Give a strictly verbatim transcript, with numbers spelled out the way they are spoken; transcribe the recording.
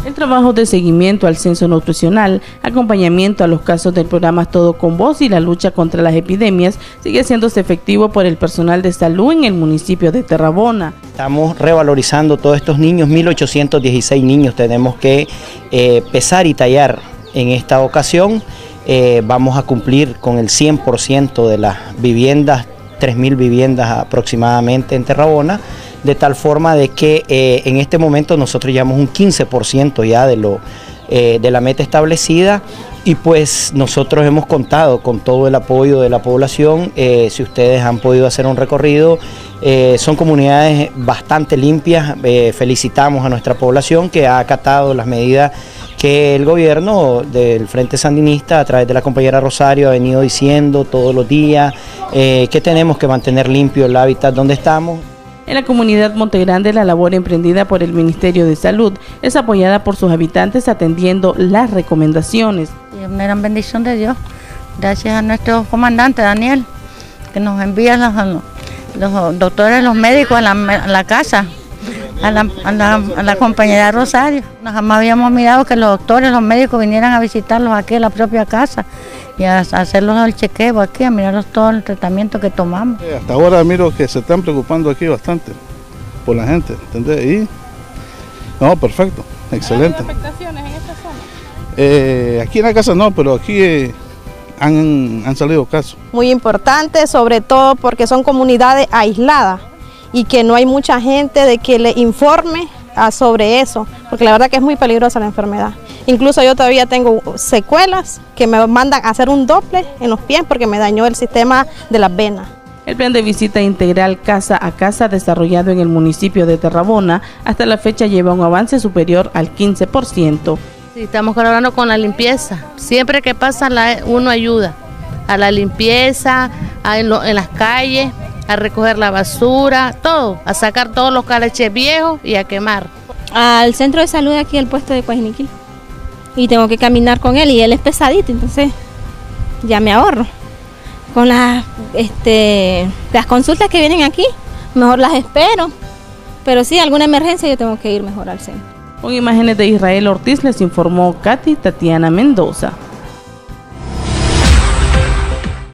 El trabajo de seguimiento al censo nutricional, acompañamiento a los casos del programa Todo con Vos y la lucha contra las epidemias sigue haciéndose efectivo por el personal de salud en el municipio de Terrabona. Estamos revalorizando todos estos niños, mil ochocientos dieciséis niños tenemos que eh, pesar y tallar en esta ocasión. Eh, vamos a cumplir con el cien por ciento de las viviendas, tres mil viviendas aproximadamente en Terrabona, de tal forma de que eh, en este momento nosotros llevamos un quince por ciento ya de, lo, eh, de la meta establecida y pues nosotros hemos contado con todo el apoyo de la población. Eh, si ustedes han podido hacer un recorrido, eh, son comunidades bastante limpias. Eh, felicitamos a nuestra población que ha acatado las medidas que el gobierno del Frente Sandinista a través de la compañera Rosario ha venido diciendo todos los días eh, que tenemos que mantener limpio el hábitat donde estamos. En la comunidad Montegrande, la labor emprendida por el Ministerio de Salud es apoyada por sus habitantes atendiendo las recomendaciones. Es una gran bendición de Dios, gracias a nuestro comandante Daniel, que nos envía los, los doctores, los médicos a la, a la casa, a la, a, la, a la compañera Rosario. Nos jamás habíamos mirado que los doctores, los médicos vinieran a visitarlos aquí a la propia casa y a hacerlos el chequeo aquí, a mirarlos todo el tratamiento que tomamos. Hasta ahora miro que se están preocupando aquí bastante por la gente, ¿entendés? Y no, perfecto, excelente. ¿Hay afectaciones en esta zona? Eh, aquí en la casa no, pero aquí eh, han, han salido casos. Muy importante, sobre todo porque son comunidades aisladas y que no hay mucha gente de que le informe a sobre eso, porque la verdad que es muy peligrosa la enfermedad. Incluso yo todavía tengo secuelas que me mandan a hacer un doble en los pies porque me dañó el sistema de las venas. El plan de visita integral casa a casa desarrollado en el municipio de Terrabona hasta la fecha lleva un avance superior al quince por ciento. Sí, estamos colaborando con la limpieza. Siempre que pasa la, uno ayuda a la limpieza, a en, lo, en las calles, a recoger la basura, todo, a sacar todos los caleches viejos y a quemar. Al centro de salud aquí, al puesto de Cuajiniquil, y tengo que caminar con él y él es pesadito, entonces ya me ahorro. Con las, este, las consultas que vienen aquí, mejor las espero, pero si alguna emergencia yo tengo que ir mejor al centro. Con imágenes de Israel Ortiz les informó Katy Tatiana Mendoza.